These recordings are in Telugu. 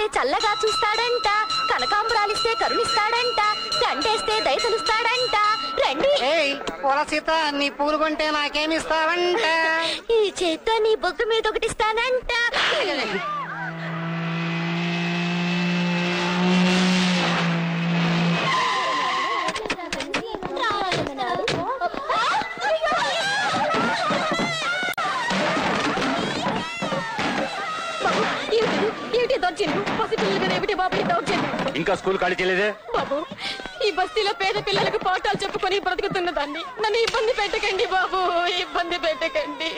చల్లగా చూస్తాడంట, కనకాంబరాలిస్తే కరుణిస్తాడంట, గంటేస్తే దయతలుస్తాడంట. రండి. పూల సీత, నీ పూలు కొంటే నాకేమిస్తావంట? ఈ చేత్తో నీ బొగ్గు మీద ఒకటిస్తానంట. ఇంకా స్కూల్ ఖాళీ చేయలేదే బాబు? ఈ బస్తీలో పేద పిల్లలకు పాఠాలు చెప్పుకొని బ్రతుకుతున్న దాన్ని నన్ను ఇబ్బంది పెట్టకండి బాబు, ఇబ్బంది పెట్టకండి.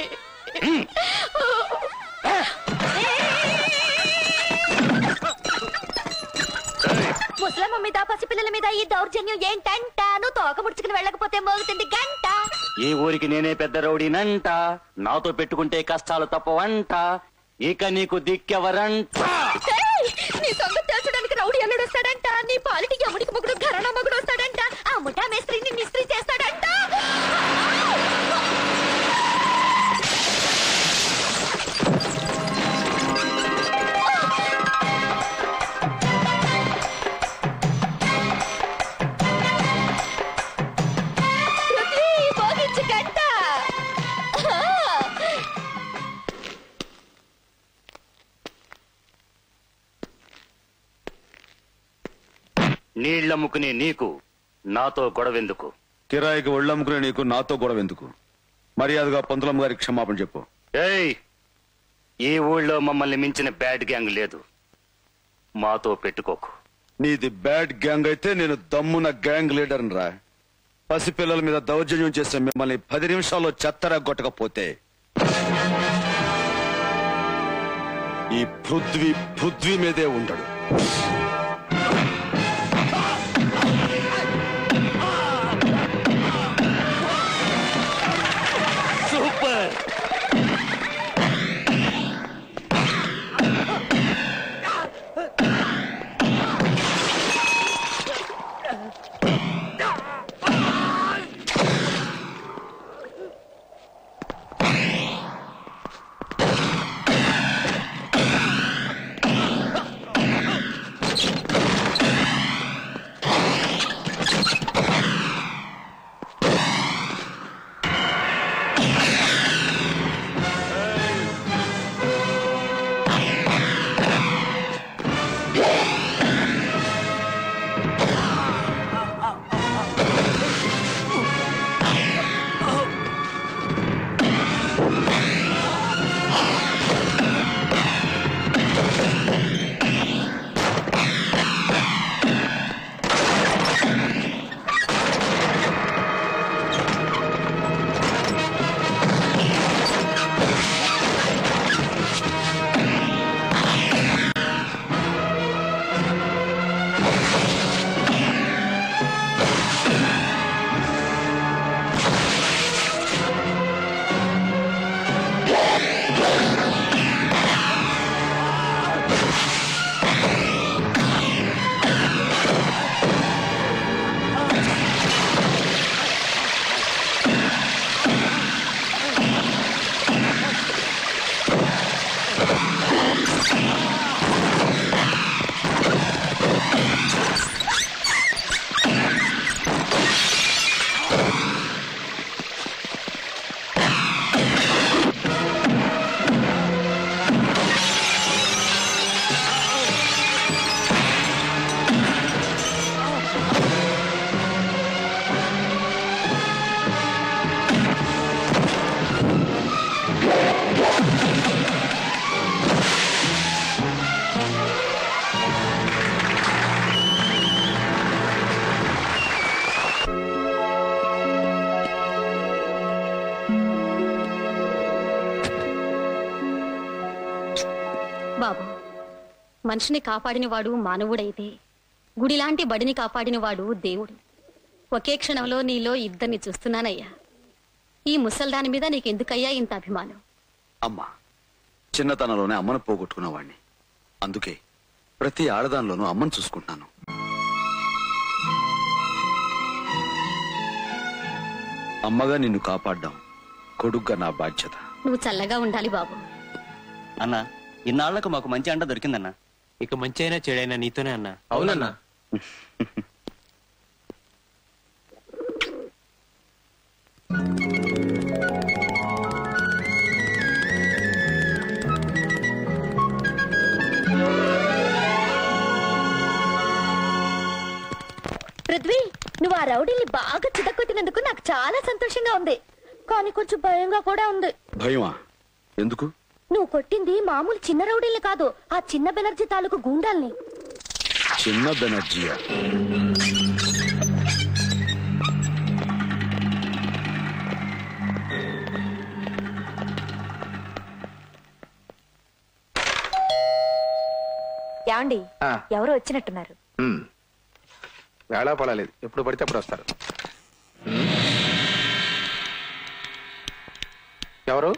ముసలమ్మ మీద పసిపిల్లల మీద ఈ దౌర్జన్యం ఏంటంట? నువ్వు తోక ముడుచుకుని వెళ్ళకపోతే మోగుతుంది గంట. ఈ ఊరికి నేనే పెద్ద రౌడీనంట, నాతో పెట్టుకుంటే కష్టాలు తప్పవంట, ఇక నీకు దిక్కెవరంట. నీ సంగతి తెలుసడానికి రౌడీ అల్లుడు వస్తాడంట, నీ పాలిటి అమ్ముడికి మొగుడు ఘరానా మొగుడు వస్తాడంట, ఆ ముఠా మేస్త్రిని మిస్త్రీ చేస్తాడంట. నీళ్లమ్ముకునే నీకు నాతో గొడవెందుకు? కిరాయికి ఒళ్ళమ్ముకునే నీకు నాతో గొడవెందుకు? మర్యాదగా పంతులమ్మ గారికి క్షమాపణ చెప్పు. ఏయ్, ఈ ఊళ్ళో మమ్మల్ని మించిన బ్యాడ్ గ్యాంగ్ లేదు, మాతో పెట్టుకోకు. నీది బ్యాడ్ గ్యాంగ్ అయితే నేను దమ్మున గ్యాంగ్ లీడర్ రా. పసిపిల్లల మీద దౌర్జన్యం చేసే మిమ్మల్ని 10 నిమిషాల్లో చెత్తరా కొట్టకపోతే ఈ పృథ్వీ మీదే ఉండడు. సూపర్. బాబు, మనిషిని కాపాడినవాడు మానవుడైతే గుడిలాంటి బడిని కాపాడినవాడు దేవుడు. ఒకే క్షణంలో నీలో ఇద్దరిని చూస్తున్నానయ్యా. ఈ ముసల్దాని మీద నీకెందుకయ్యా ఇంత అభిమానం? అమ్మా, చిన్నతనంలోనే అమ్మను పోగొట్టుకున్నవాణ్ణి. అందుకే ప్రతి ఆడదానిలోనూ అమ్మను చూసుకుంటున్నాను. అమ్మగా నిన్ను కాపాడ్డాం, కొడుగ్గా నా బాధ్యత. నువ్వు చల్లగా ఉండాలి బాబు. అన్నా, ఇన్నాళ్లకు మాకు మంచి అండ దొరికిందన్నా. ఇక మంచి అయినా చెడైనా నీతోనే అన్నా. అవునన్నా. పృథ్వీ, నువ్వు ఆ రౌడీని బాగా చితకొట్టినందుకు నాకు చాలా సంతోషంగా ఉంది, కానీ కొంచెం భయంగా కూడా ఉంది. భయమా? ఎందుకు? నువ్వు కొట్టింది మామూలు చిన్న రౌడీల్ని కాదు, ఆ చిన్న బెనర్జీ తాలూకు గూండాల్ని. చిన్న బెనర్జీయా? యాండి, ఎవరో వచ్చినట్టున్నారు. వేళా పడలేదు, ఎప్పుడు పడితే అప్పుడు వస్తారు. ఎవరు?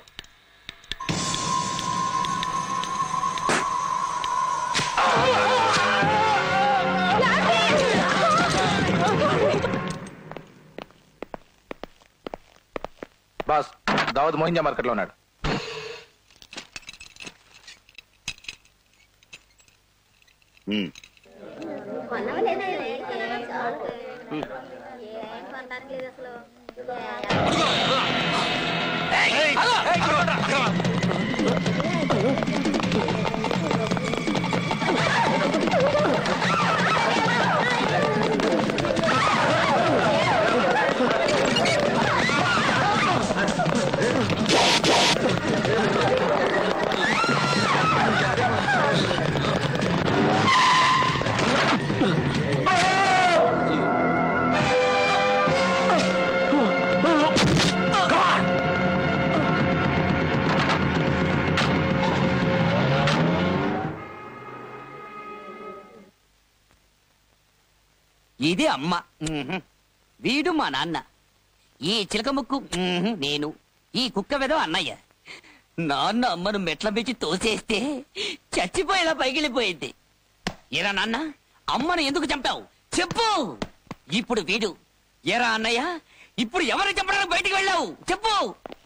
బాస్, దావద్ మోహింజా మార్కెట్ లో ఉన్నాడు. ఇది అమ్మ, వీడు మా నాన్న, ఈ చిలక ముక్కు నేను, ఈ కుక్క వెదో అన్నయ్య. నాన్న అమ్మను మెట్ల మించి తోసేస్తే చచ్చిపోయేలా పైకిలిపోయింది. ఎరా నాన్న, అమ్మను ఎందుకు చంపావు చెప్పు. ఇప్పుడు వీడు. ఎరా అన్నయ్య, ఇప్పుడు ఎవరు చంపడానికి బయటికి వెళ్ళావు చెప్పు.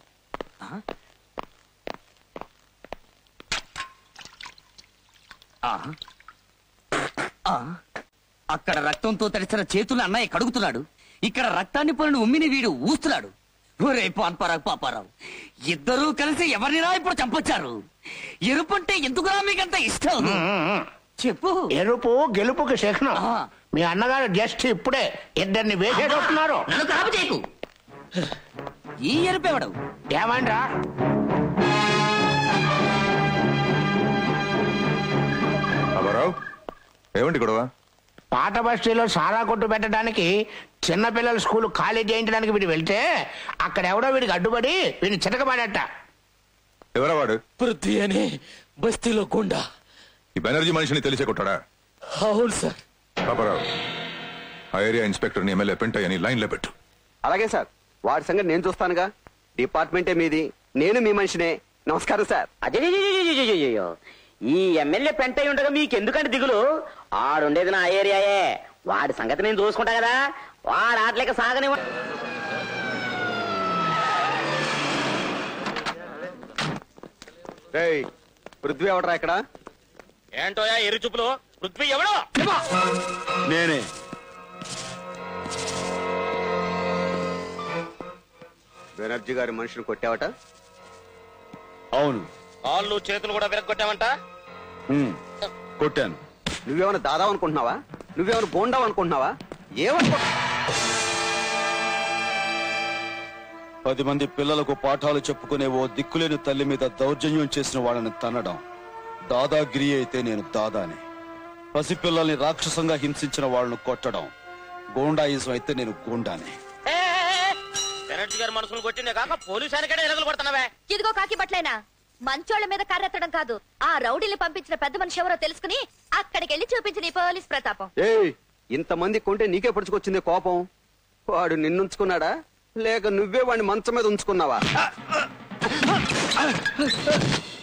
అక్కడ రక్తంతో తడిసిన చేతులు అన్నయ్య కడుగుతున్నాడు, ఇక్కడ రక్తాన్ని పోలిన ఉమ్మిని వీడు ఊస్తున్నాడు. ఒరే పాన్పరావు పాపారావు, ఇద్దరూ కలిసి ఎవరినిరా ఇప్పుడు చంపొచ్చారు? ఎరుపంటే ఎందుకురా మీకంత ఇష్టం చెప్పు. ఎరుపు గెలుపుకి శకునం. మీ అన్నగారు జస్ట్ ఇప్పుడే ఇద్దరిని వేసేటట్టున్నారు. నన్ను కాపు చేయకు. ఈ ఎరుపెవడు? ఏమండ్రా? ఏమండి గొడవ? పాత బస్తీలో సారా కొట్టు పెట్టడానికి చిన్నపిల్లల స్కూల్ ఖాళీ చేయించడానికి వీడు వెళ్తే అక్కడ ఎవడో వీడికి అడ్డుపడి వీడిని చితకబడట. ఎవరా వాడు? పృథ్వీ అని బస్తీలో గుండా. ఈ బెనర్జీ మనిషిని తెలిసే కొట్టాడా? అవును సార్. పాపారావు, ఆ ఏరియా ఇన్స్పెక్టర్ ని ఎమ్మెల్యే పెంటయ్యని లైన్ లో పెట్టు. అలాగే సార్, వాడి సంగతి నేను చూస్తానుగా. డిపార్ట్మెంటే మీది, నేను మీ మనిషినే. నమస్కారం సార్. అయ్యో, ఈ ఎమ్మెల్యే పెంటయ్య ఉండగా మీకెందుకంటే దిగులు? ఆడుండేది నా ఏరియాయే, వాడి సంగతి నేను చూసుకుంటా కదా. వాడు ఆటలేక సాగని. పృథ్వీ ఎవడరా ఇక్కడ? ఏంటోయా ఎర్రి చూపులు? పృథ్వీ ఎవడో? నేనే. బెనర్జీ గారి మనిషిని కొట్టావట? అవును. కాళ్ళు చేతులు కూడా విరగొట్టావంట? కొట్టాను. నువ్వేమైనా దాదావు అనుకుంటున్నావా? నువ్వేమైనా బోండావు అనుకుంటున్నావా? ఏమనుకో. 10 మంది పిల్లలకు పాఠాలు చెప్పుకునే ఓ దిక్కులేని తల్లి మీద దౌర్జన్యం చేసిన వాళ్ళని తన్నడం దాదాగిరి అయితే నేను దాదానే. పసిపిల్లల్ని రాక్షసంగా హింసించిన వాళ్ళను కొట్టడం గోండాయిజం అయితే నేను గోండానే. బెనర్జీ గారి మనసులు కొట్టిందే కాక పోలీసానికైనా ఎలగలు కొడుతున్నావే. ఇదిగో కాకి బట్లైనా, మంచోళ్ల మీద కర్రెత్తడం కాదు, ఆ రౌడీని పంపించిన పెద్ద మనిషి ఎవరో తెలుసుకుని అక్కడికి వెళ్ళి చూపించి నీ పోలీస్ ప్రతాపం. ఇంతమంది కొంటే నీకే పడుచుకొచ్చింది కోపం. వాడు నిన్నుంచుకున్నాడా లేక నువ్వే వాడిని మంచం మీద ఉంచుకున్నావా?